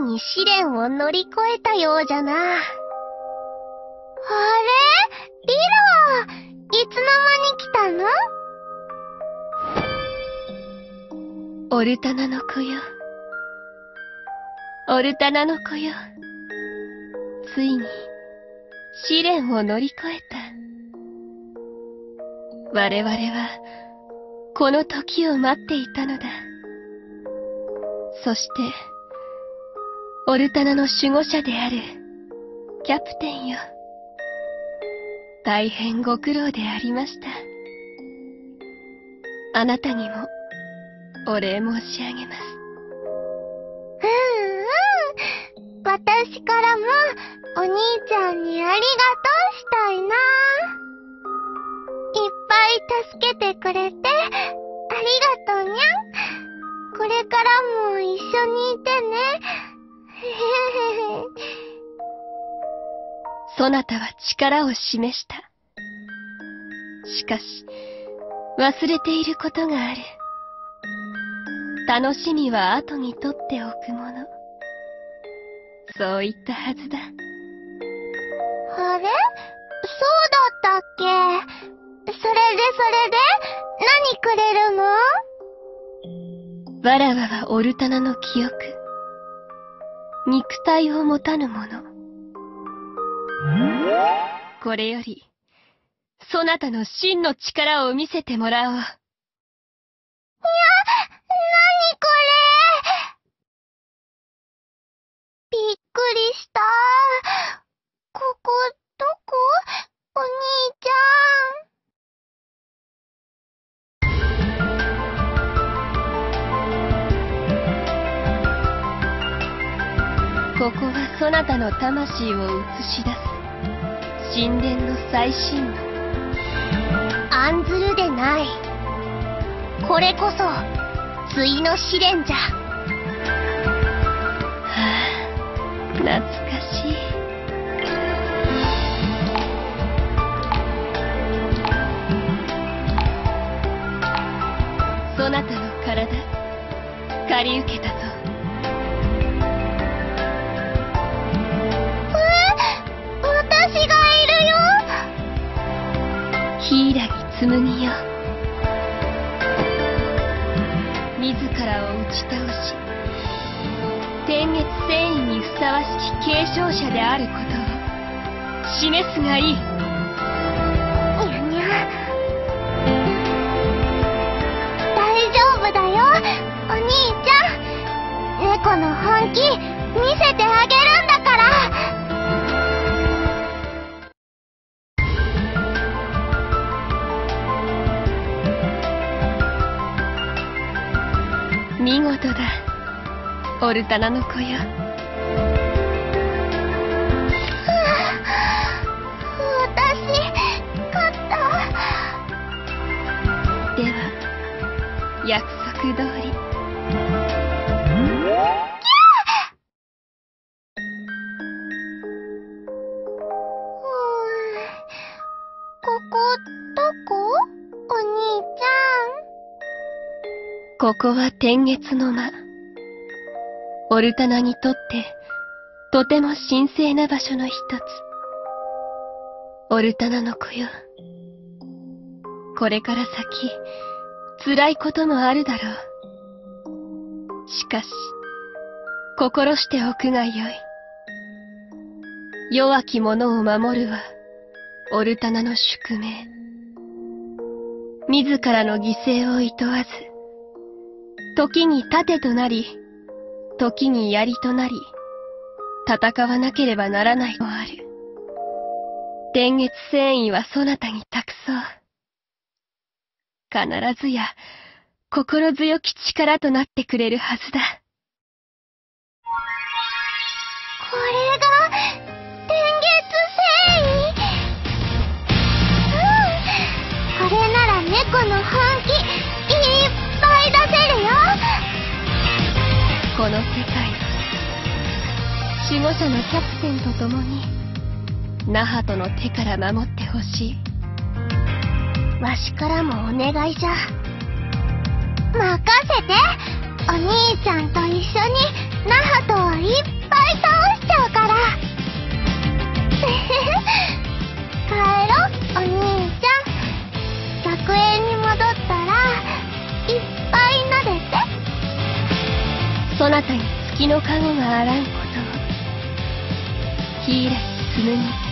に試練を乗り越えたようじゃな。あれ？リラ、いつの間に来たの？ オルタナの子よ。オルタナの子よ。ついに試練を乗り越えた。我々はこの時を待っていたのだ。そして、オルタナの守護者であるキャプテンよ。大変ご苦労でありました。あなたにもお礼申し上げます。 私からもお兄ちゃんにありがとうしたいな。いっぱい助けてくれてありがとうにゃん。これからも一緒にいてね。 そなたは力を示した。しかし、忘れていることがある。楽しみは後にとっておくもの。そう言ったはずだ。 あれ？そうだったっけ？それで、何くれるの？ わらわはオルタナの記憶。肉体を持たぬもの。これより、そなたの真の力を見せてもらおう。 何これ？びっくりした。ここ、どこ？お兄ちゃん。ここはそなたの魂を映し出す神殿の最深部。 案ずるでない。これこそ対の試練じゃ。 はあ、懐かしい。そなたの体借り受けたぞ。 私がいるよ。 柊紬よ。自らを打ち倒し、天月戦意にふさわしき継承者であることを示すがいい。 にゃにゃ。大丈夫だよ、お兄ちゃん。猫の本気見せてあげるんだから。 見事だ、オルタナの子よ。 私、勝った。 では、約束通り。 ここ、どこ？お兄ちゃん。 ここは天月の間。オルタナにとって、とても神聖な場所の一つ。オルタナの子よ。これから先、辛いこともあるだろう。しかし、心しておくがよい。弱き者を守るは、オルタナの宿命。自らの犠牲を厭わず、時に盾となり、時に槍となり、戦わなければならないもある。天月戦意はそなたに託そう。必ずや、心強き力となってくれるはずだ。 これが、天月戦意？これなら猫の本気、いっぱい出せるよ。 この世界、守護者のキャプテンと共に、ナハトの手から守ってほしい。 わしからもお願いじゃ。任せて、 お兄ちゃんと一緒にナハトをいっぱい倒しちゃうから。帰ろ、お兄ちゃん。楽園に戻ったらいっぱい撫でて。 そなたに月の加護があらんことを。柊つむぎ。